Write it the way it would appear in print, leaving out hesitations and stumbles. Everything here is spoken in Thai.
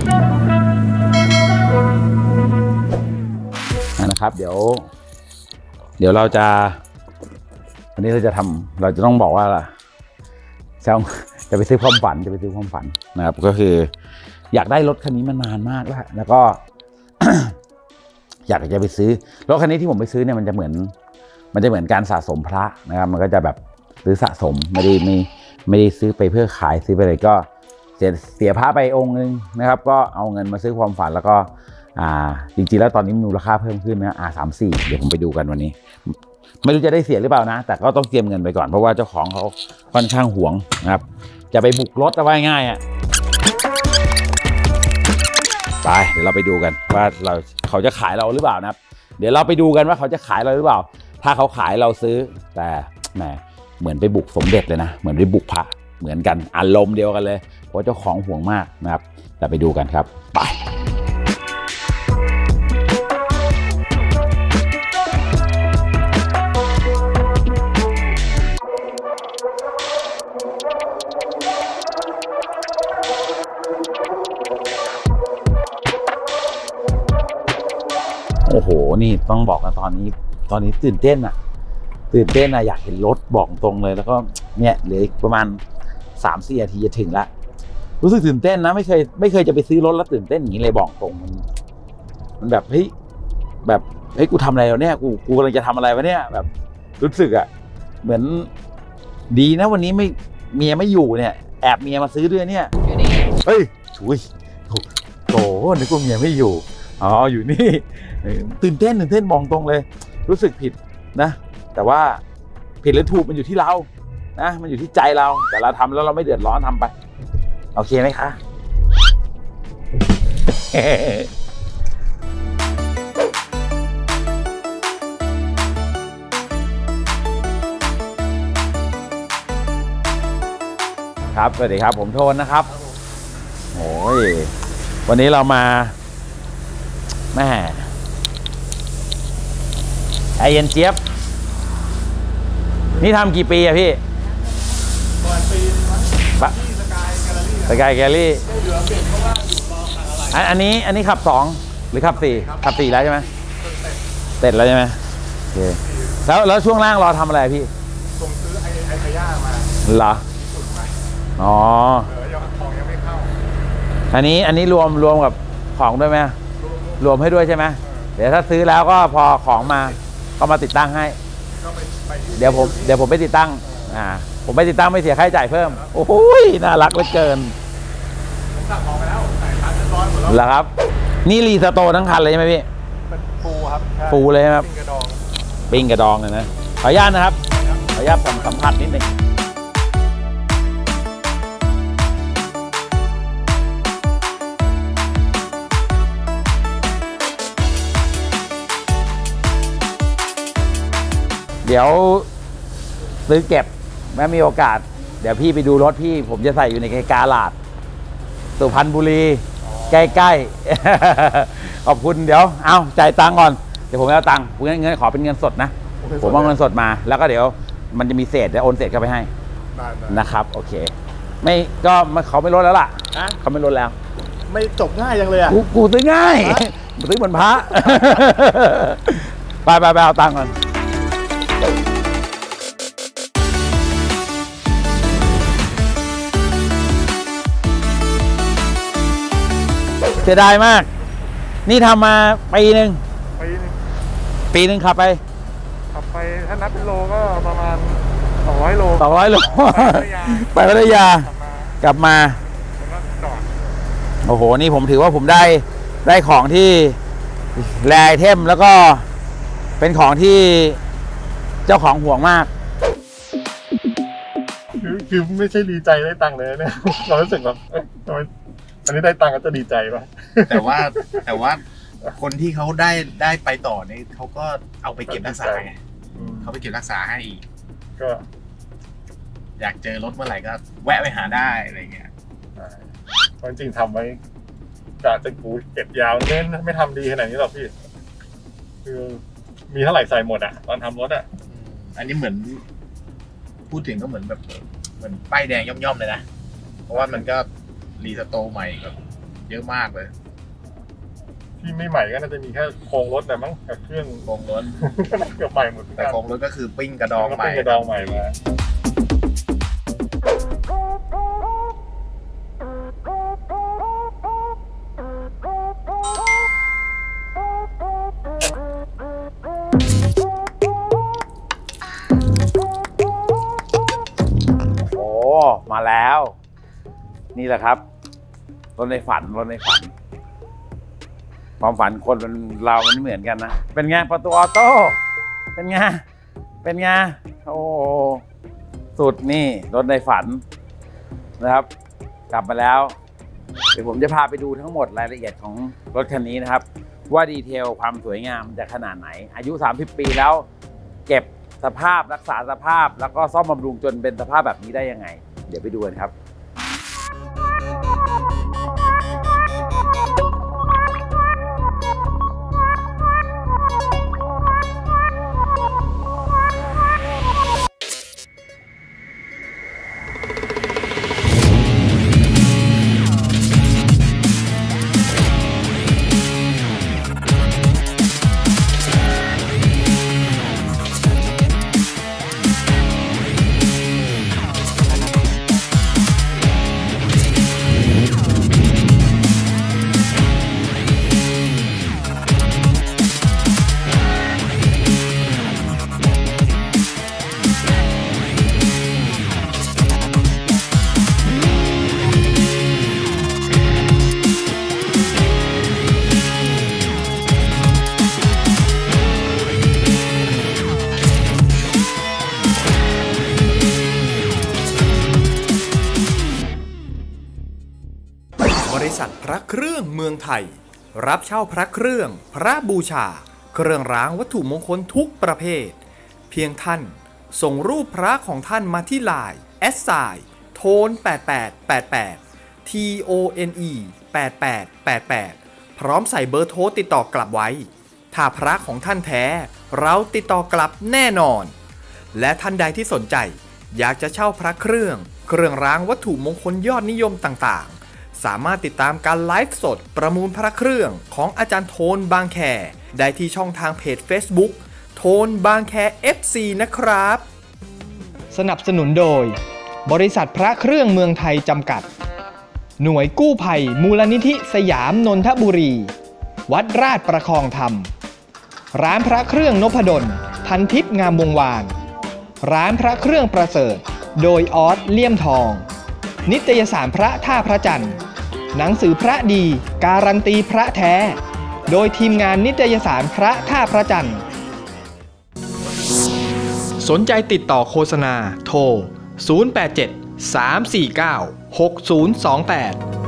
นะครับเดี๋ยวเราจะวันนี้เราจะต้องบอกว่าจะไปซื้อความฝันนะครับก็คืออยากได้รถคันนี้มานานมากแล้วก็ อยากจะไปซื้อรถคันนี้ที่ผมไปซื้อเนี่ยมันจะเหมือนการสะสมพระนะครับมันก็จะแบบซื้อสะสมไม่ได้ซื้อไปเพื่อขายซื้อไปเลยก็เสียพระไปองค์นึงนะครับก็เอาเงินมาซื้อความฝันแล้วก็จริงๆแล้วตอนนี้มูลค่าเพิ่มขึ้นนะR34เดี๋ยวผมไปดูกันวันนี้ไม่รู้จะได้เสียหรือเปล่านะแต่ก็ต้องเตรียมเงินไปก่อนเพราะว่าเจ้าของเขาค่อนข้างหวงนะครับจะไปบุกรถเอาไว้ง่ายไปเดี๋ยวเราไปดูกันว่าเขาจะขายเราหรือเปล่านะครับเดี๋ยวเราไปดูกันว่าเขาจะขายเราหรือเปล่าถ้าเขาขายเราซื้อแต่แหมเหมือนไปบุกสมเด็จเลยนะเหมือนไปบุกพระเหมือนกันอารมณ์เดียวกันเลยเพราะเจ้าของห่วงมากนะครับแต่ไปดูกันครับไปโอ้โหนี่ต้องบอกนะตอนนี้ตื่นเต้นอยากเห็นรถบอกตรงเลยแล้วก็เนี่ยเหลืออีกประมาณ 3-4 นาทีจะถึงละรู้สึกตื่นเต้นนะไม่เคยจะไปซื้อรถแล้วตื่นเต้นอย่างนี้เลยบอกตรงมันแบบเฮ้ยกูทำอะไรแล้วเนี่ยกูกำลังจะทำอะไรวะเนี่ยแบบรู้สึกอะเหมือนดีนะวันนี้เมียไม่อยู่เนี่ยแอบเมียมาซื้อด้วยเนี่ยเฮ้ยถุยโถ่นึกว่าเมียไม่อยู่อ๋ออยู่นี่ตื่นเต้นมองตรงเลยรู้สึกผิดนะแต่ว่าผิดหรือถูกมันอยู่ที่เรานะมันอยู่ที่ใจเราแต่เราทำแล้วเราไม่เดือดร้อนทำไปโอเคไหมคะครับสวัสดีครับผมโทนนะครับโอ้ยวันนี้เรามาแม่ไอเย็นเจี๊ยบนี่ทำกี่ปีอะพี่ก่อนปีที่สกายแกลลี่อันนี้ขับ2หรือขับ4ขับ4แล้วใช่ไหมเสร็จแล้วใช่ไหมโอเคแล้วช่วงล่างรอทำอะไรพี่ส่งซื้อไอ้ขย่ามาเหรออ๋อของยังไม่เข้าอันนี้รวมกับของด้วยไหมรวมให้ด้วยใช่ไหมเดี๋ยวถ้าซื้อแล้วก็พอของมาก็มาติดตั้งให้เดี๋ยวผมไปติดตั้งผมไปติดตั้งไม่เสียค่าใช้จ่ายเพิ่มโอ้โหน่ารักเหลือเกินผมสั่งของไปแล้วใส่คันเรียบร้อยหมดแล้วเหรอครับนี่รีสโตร์ทั้งคันเลยใช่ไหมพี่เป็นฟูครับฟูเลยครับปิ้งกระดองเลยนะขออนุญาตนะครับขออนุญาตสัมผัสนิดนึงเดี๋ยวซื้อเก็บแม้มีโอกาสเดี๋ยวพี่ไปดูรถพี่ผมจะใส่อยู่ในกาลาดสุพรรณบุรีใกล้ๆขอบคุณเดี๋ยวเอาจ่ายตังค์ก่อนเดี๋ยวผมเอาตังค์เงินขอเป็นเงินสดนะผมเอาเงินสดมาแล้วก็เดี๋ยวมันจะมีเศษเดี๋ยวโอนเศษเข้าไปให้นะครับโอเคไม่ก็เขาไม่ลดแล้วล่ะเขาไม่ลดแล้วไม่จบง่ายจังเลยอ่ะกูซื้อง่ายซื้อเหมือนพระไปเอาตังค์ก่อนเสียดายมากนี่ทำมาปีหนึ่งขับไปถ้านับเป็นโลก็ประมาณ200 โลไปพัทยากลับมาโอ้โหนี่ผมถือว่าผมได้ของที่แรไอเทมแล้วก็เป็นของที่เจ้าของห่วงมากคือไม่ใช่ดีใจได้ตังค์เลยเนี่ยเรารู้สึกแบบทำไมอันนี้ได้ตังค์ก็จะดีใจป่ะแต่ว่าคนที่เขาได้ไปต่อเนี่ยเขาก็เอาไปเก็บรักษาไงเขาไปเก็บรักษาให้ก็อยากเจอรถเมื่อไหร่ก็แวะไปหาได้อะไรเงี้ยจริงทำไว้กะจะกูเก็บยาวเน้นไม่ทำดีขนาดนี้หรอกพี่คือมีเท่าไหร่ใส่หมดอ่ะตอนทำรถอ่ะอันนี้เหมือนพูดถึงก็เหมือนป้ายแดงย่อมๆเลยนะเพราะว่ามันก็รีสโตร์ใหม่แบบเยอะมากเลยที่ไม่ใหม่ก็น่าจะมีแค่โครงรถแต่มั้งกับเครื่องโครงรถเกือบใหม่หมดแต่โครงรถก็คือปิ้งกระดองใหม่มามาแล้วนี่แหละครับรถในฝันความฝันคนเรามันไม่เหมือนกันนะเป็นไงประตูออโต้เป็นไงโอ้สุดนี่รถในฝันนะครับกลับมาแล้วเดี๋ยวผมจะพาไปดูทั้งหมดรายละเอียดของรถคันนี้นะครับว่าดีเทลความสวยงามจะขนาดไหนอายุ30 ปีแล้วเก็บสภาพรักษาสภาพแล้วก็ซ่อมบำรุงจนเป็นสภาพแบบนี้ได้ยังไงเดี๋ยวไปดูกันครับบริษัทพระเครื่องเมืองไทยรับเช่าพระเครื่องพระบูชาเครื่องรางวัตถุมงคลทุกประเภทเพียงท่านส่งรูปพระของท่านมาที่ไลน์ @TONE8888 TONE 8888พร้อมใส่เบอร์โทรติดต่อกลับไว้ถ้าพระของท่านแท้เราติดต่อกลับแน่นอนและท่านใดที่สนใจอยากจะเช่าพระเครื่องรางวัตถุมงคลยอดนิยมต่างๆสามารถติดตามการไลฟ์สดประมูลพระเครื่องของอาจารย์โทนบางแคได้ที่ช่องทางเพจ Facebook โทนบางแค FC นะครับสนับสนุนโดยบริษัทพระเครื่องเมืองไทยจำกัดหน่วยกู้ภัยมูลนิธิสยามนนทบุรีวัดราชประคองธรรมร้านพระเครื่องนพดลพันทิพย์งามวงวานร้านพระเครื่องประเสริฐโดยออสเลี่ยมทองนิตยสารพระท่าพระจันทร์หนังสือพระดีการันตีพระแท้โดยทีมงานนิตยสารพระท่าพระจันทร์สนใจติดต่อโฆษณาโทร087 349 6028